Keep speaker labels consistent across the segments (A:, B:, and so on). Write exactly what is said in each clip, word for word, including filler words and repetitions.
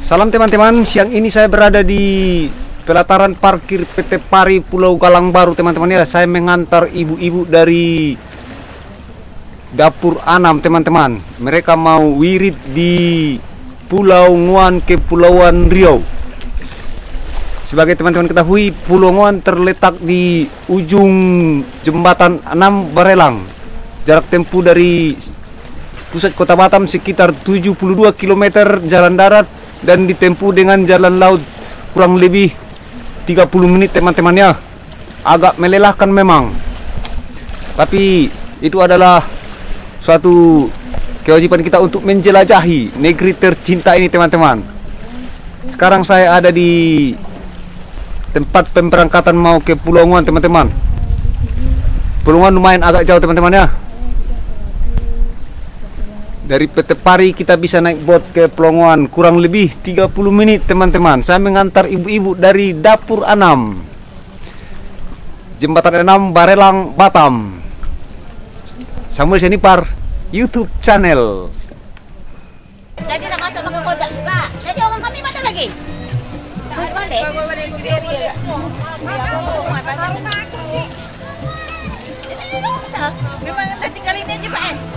A: Salam teman-teman, siang ini saya berada di pelataran parkir P T Pari Pulau Galang Baru teman-teman ya. Saya mengantar ibu-ibu dari Dapur Anam teman-teman. Mereka mau wirid di Pulau Nguan Kepulauan Riau. Sebagai teman-teman ketahui, Pulau Nguan terletak di ujung jembatan enam Barelang. Jarak tempuh dari pusat kota Batam sekitar tujuh puluh dua kilometer jalan darat dan ditempuh dengan jalan laut kurang lebih tiga puluh menit teman-teman ya. Agak melelahkan memang, tapi itu adalah suatu kewajiban kita untuk menjelajahi negeri tercinta ini teman-teman. Sekarang saya ada di tempat pemberangkatan mau ke Pulau Nguan teman-teman. Pulau Nguan lumayan agak jauh teman-teman ya. Dari P T Pari kita bisa naik bot ke Pulau Nguan kurang lebih tiga puluh menit teman-teman. Saya mengantar ibu-ibu dari Dapur Anam, Jembatan enam Barelang Batam. Samuel Senipar YouTube channel.
B: Jadi nak masuk ke kota juga. Jadi orang kami mana lagi? Tak balik. Bawa balik ke dia. Memang dah tinggal ini aja Pak eh.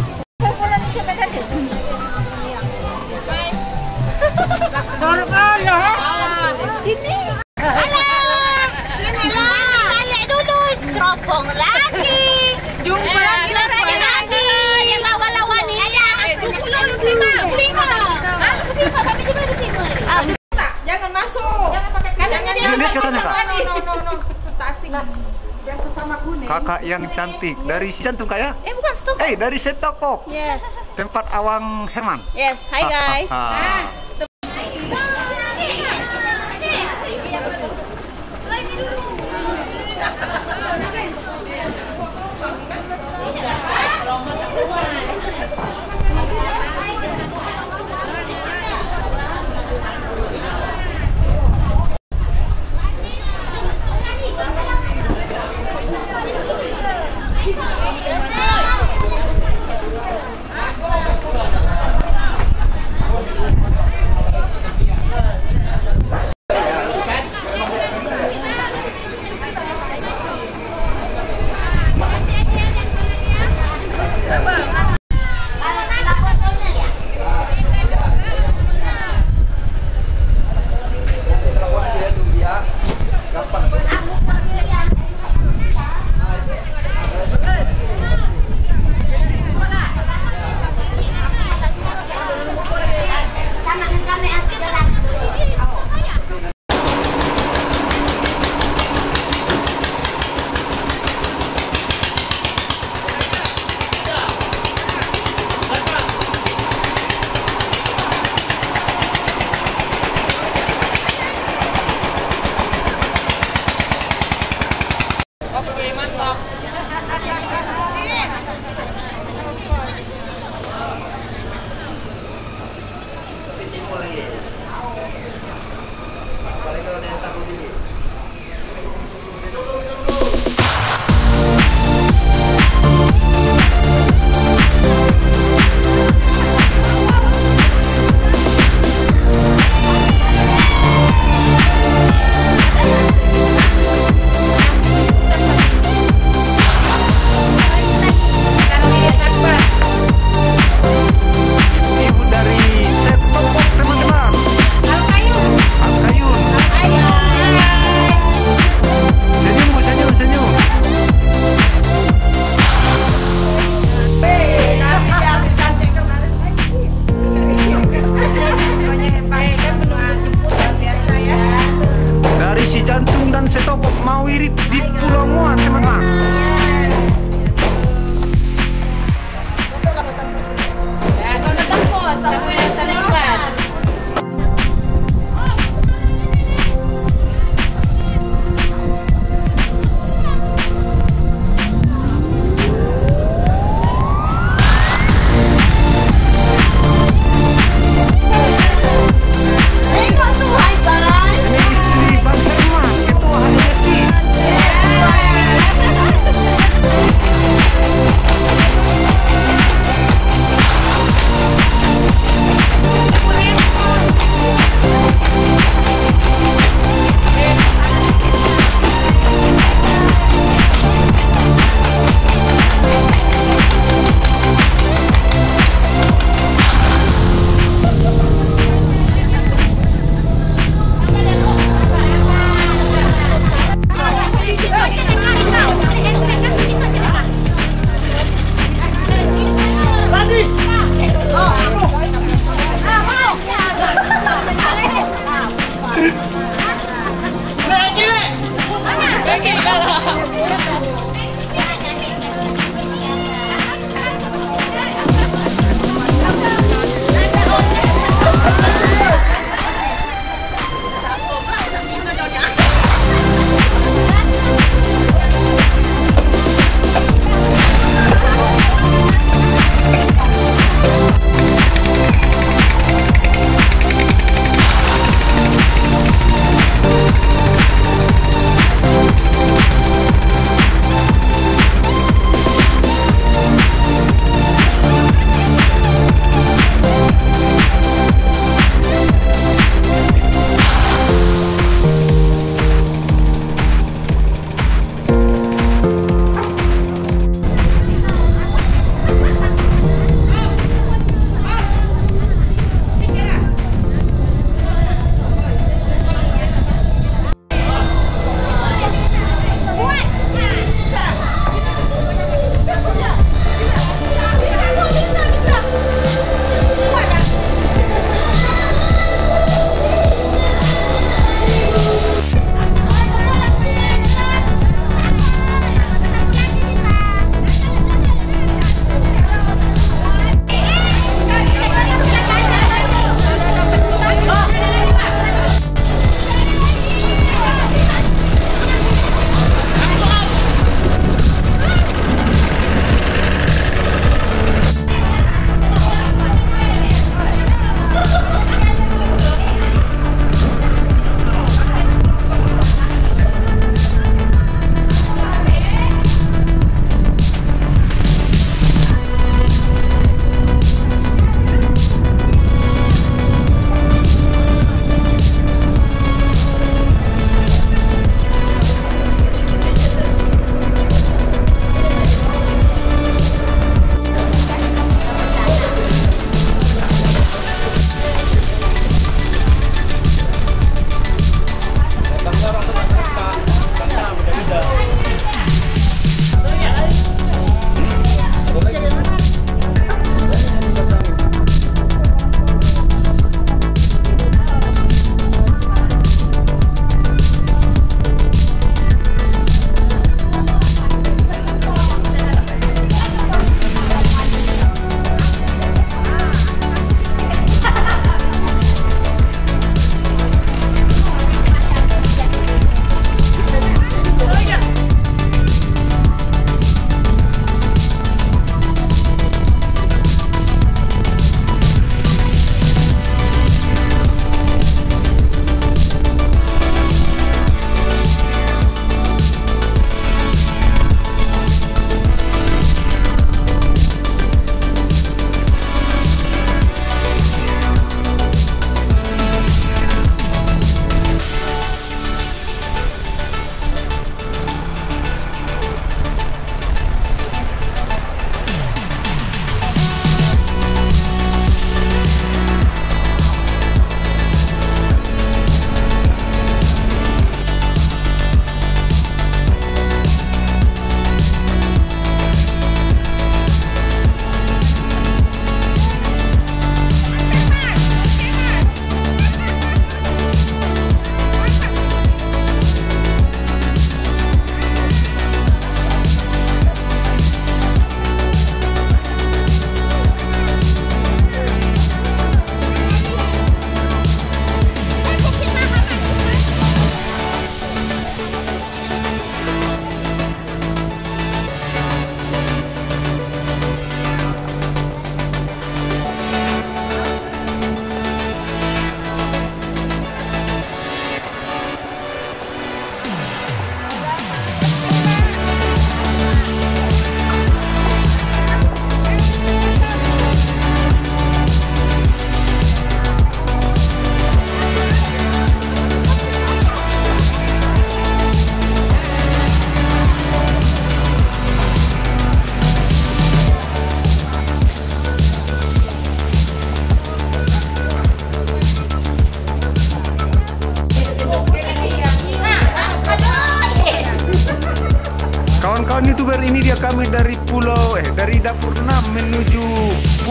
B: Sini. Alah. Sini lah. Balik dulu. Teropong lagi. Jumpa lagi lagi. Yang lawan-lawan ni. dua puluh lima. lima. Ah, lima tapi juga di sini. Jangan masuk. Jangan pakai katanya dia.
A: Lihat katanya Kak.
B: No no no. Tak asing. Yang sesama kuning.
A: Kakak yang cantik dari Jantung Kaya.
B: Eh bukan stop.
A: Eh dari Setokok.
B: Yes.
A: Tempat Awang Herman.
B: Yes. Hi guys.
A: Ah.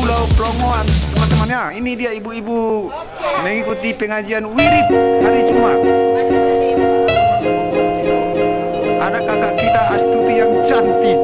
A: Pulau Pelongoan teman-teman ya. Ini dia ibu-ibu mengikuti pengajian wirid hari Jumat. Ada kakak kita Astuti yang cantik.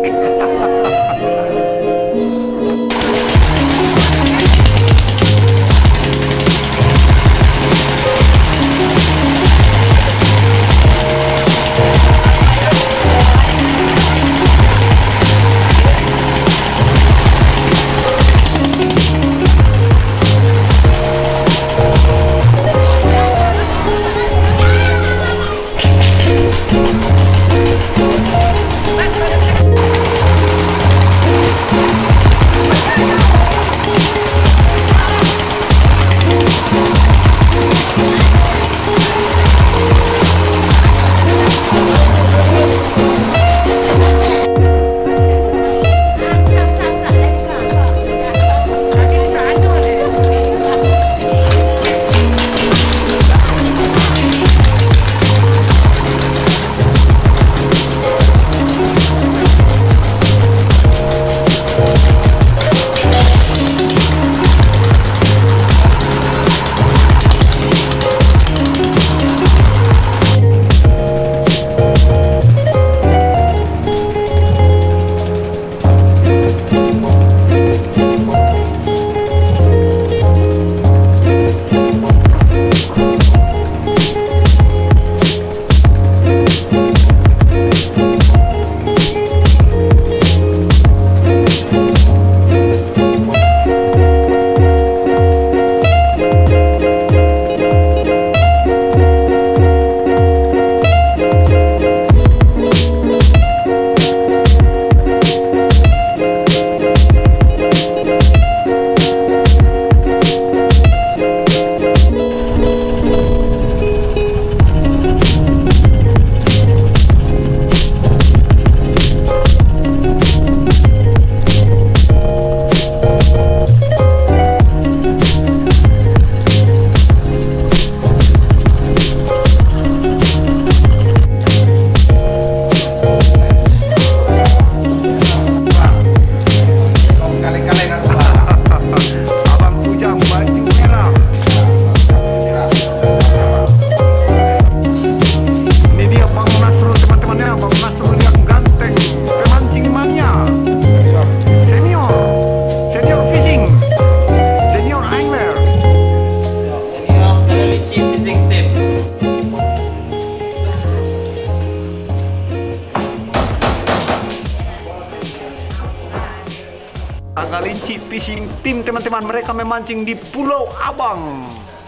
A: Galinci Fishing Team teman-teman, mereka memancing di Pulau Abang.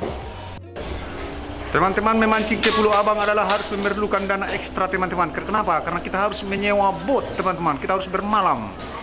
A: Teman-teman, memancing ke Pulau Abang adalah harus memerlukan dana ekstra teman-teman. Kenapa? Karena kita harus menyewa boat teman-teman, kita harus bermalam.